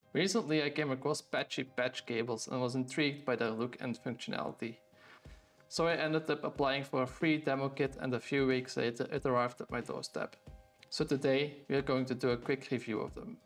Recently I came across Patchee patch cables and was intrigued by their look and functionality. So I ended up applying for a free demo kit, and a few weeks later it arrived at my doorstep. So today we are going to do a quick review of them.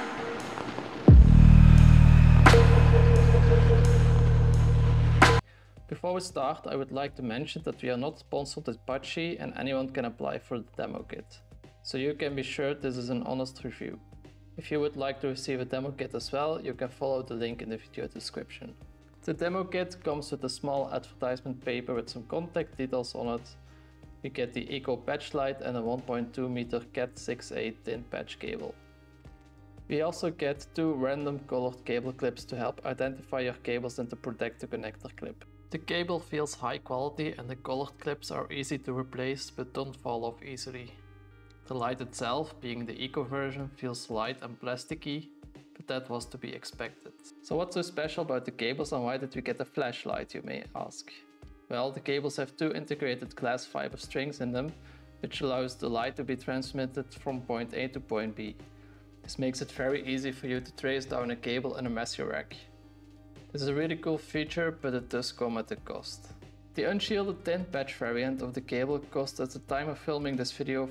Before we start, I would like to mention that we are not sponsored with Patchee and anyone can apply for the demo kit. So you can be sure this is an honest review. If you would like to receive a demo kit as well, you can follow the link in the video description. The demo kit comes with a small advertisement paper with some contact details on it. You get the Eco patch light and a 1.2 meter cat6a ThinPATCH cable. We also get 2 random colored cable clips to help identify your cables and to protect the connector clip. The cable feels high quality and the colored clips are easy to replace but don't fall off easily. The light itself, being the Eco version, feels light and plasticky, but that was to be expected. So what's so special about the cables and why did we get a flashlight, you may ask? Well, the cables have 2 integrated glass fiber strings in them, which allows the light to be transmitted from point A to point B. This makes it very easy for you to trace down a cable in a messy rack. This is a really cool feature, but it does come at a cost. The unshielded ThinPATCH variant of the cable cost at the time of filming this video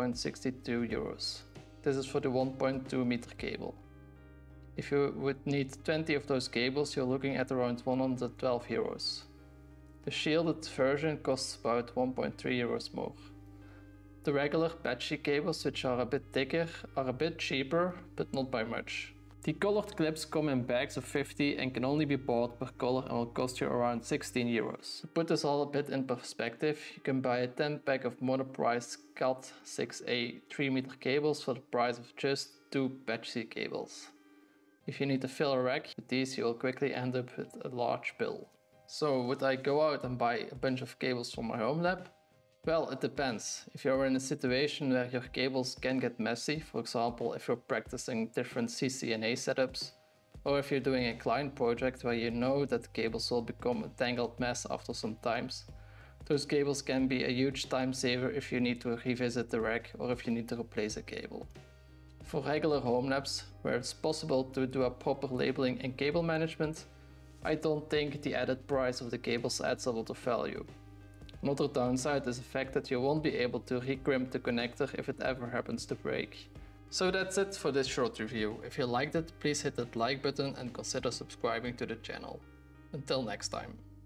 €5.62. This is for the 1.2 meter cable. If you would need 20 of those cables, you're looking at around €112. The shielded version costs about €1.3 more. The regular Patchee cables, which are a bit thicker, are a bit cheaper, but not by much. The colored clips come in bags of 50 and can only be bought per color and will cost you around €16. To put this all a bit in perspective, you can buy a 10 pack of monopriced cat6a 3 meter cables for the price of just 2 Patchee cables. If you need to fill a rack with these, you will quickly end up with a large bill. So would I go out and buy a bunch of cables for my home lab? Well, it depends. If you're in a situation where your cables can get messy, for example if you're practicing different CCNA setups, or if you're doing a client project where you know that cables will become a tangled mess after some times, those cables can be a huge time saver if you need to revisit the rack or if you need to replace a cable. For regular home labs, where it's possible to do a proper labeling and cable management, I don't think the added price of the cables adds a lot of value. Another downside is the fact that you won't be able to re-crimp the connector if it ever happens to break. So that's it for this short review. If you liked it, please hit that like button and consider subscribing to the channel. Until next time.